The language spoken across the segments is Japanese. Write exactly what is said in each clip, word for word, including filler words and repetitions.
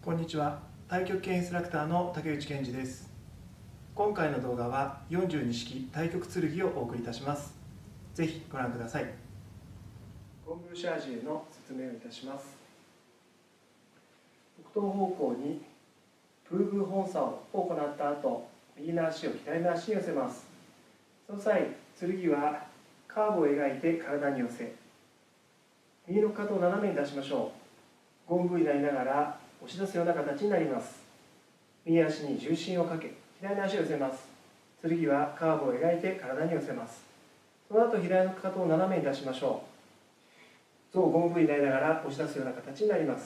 こんにちは。太極拳インストラクターの竹内健二です。今回の動画はよんじゅうに式太極剣をお送りいたします。ぜひご覧ください。ゴンブーシャージへの説明をいたします。北東方向にプーブー本作を行った後、右の足を左の足に寄せます。その際、剣はカーブを描いて体に寄せ、右のかかとを斜めに出しましょう。ゴンブーになりながら押し出すような形になります。右足に重心をかけ、左の足を寄せます。剣はカーブを描いて体に寄せます。その後、左のかかとを斜めに出しましょう。象ゴンブーになりながら押し出すような形になります。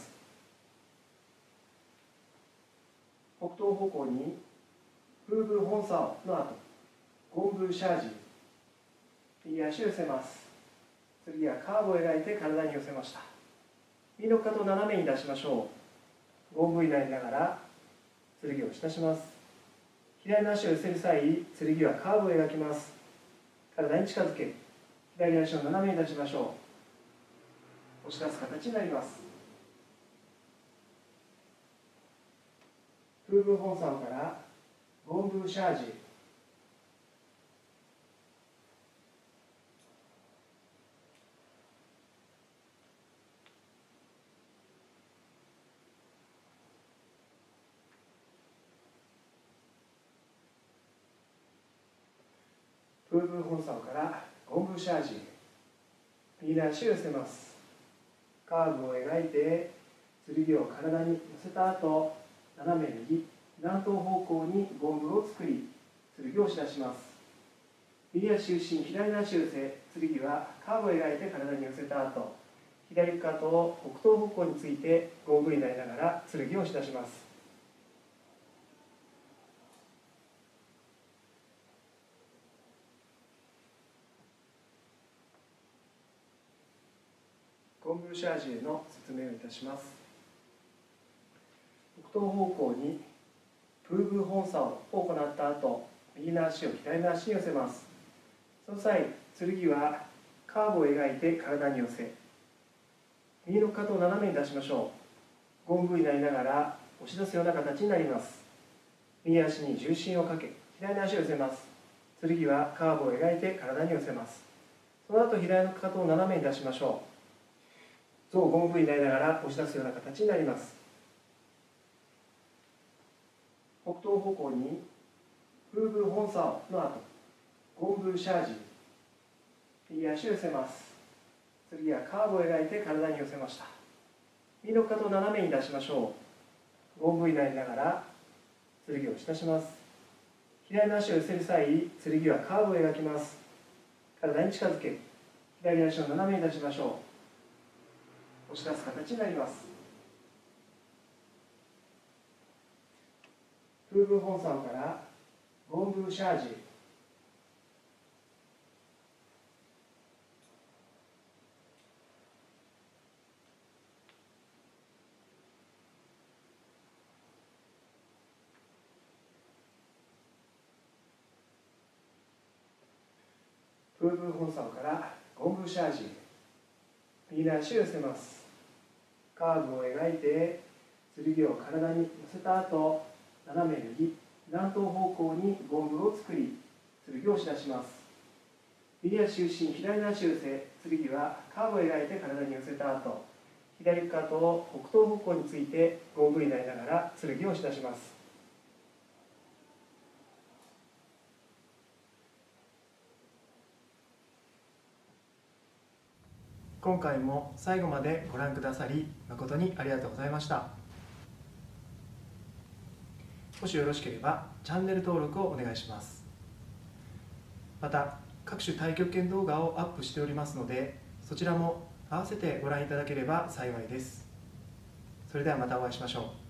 北東方向にプーブー本作の後、ゴンブーシャージ、右足を寄せます。剣はカーブを描いて体に寄せました。右のかかとを斜めに出しましょう。ゴンブーになりながら剣を押し出します。左の足を寄せる際、剣はカーブを描きます。体に近づけ、左足を斜めに出しましょう。押し出す形になります。プーブー本作からゴンブーシャージ、プーブー本作からゴンブーシャージ、右の足を寄せます。カーブを描いて剣を体に寄せた後、斜め右、南東方向にゴンブーを作り、剣を押し出します。右足中心、左の足を寄せ、剣はカーブを描いて体に寄せた後、左かかとを北東方向についてゴンブーになりながら剣を押し出します。ゴンブーシャージへの説明をいたします。北東方向にプーブー本作を行った後、右の足を左の足に寄せます。その際、剣はカーブを描いて体に寄せ、右のかかとを斜めに出しましょう。ゴンブーになりながら押し出すような形になります。右足に重心をかけ、左の足を寄せます。剣はカーブを描いて体に寄せます。その後、左のかかとを斜めに出しましょう。象ゴンブーになりながら押し出すような形になります。北東方向にプーブー本作の後、ゴンブーシャージ、右足を寄せます。次はカーブを描いて体に寄せました。右のかかとを斜めに出しましょう。ゴンブーになりながら剣を押し出します。左の足を寄せる際、剣はカーブを描きます。体に近づけ、左足を斜めに出しましょう。押し出す形になります。プーブー本作からゴンブーシャージ、プーブー本作からゴンブーシャージ、右の足を寄せます。カーブを描いて剣を体に寄せた後、斜め右、南東方向にゴンブーを作り、剣を押し出します。右足中心、左の足を寄せ、剣はカーブを描いて体に寄せた後、左かかとを北東方向についてゴンブーになりながら剣を押し出します。今回も最後までご覧くださり誠にありがとうございました。もしよろしければチャンネル登録をお願いします。また各種太極拳動画をアップしておりますので、そちらも併せてご覧いただければ幸いです。それではまたお会いしましょう。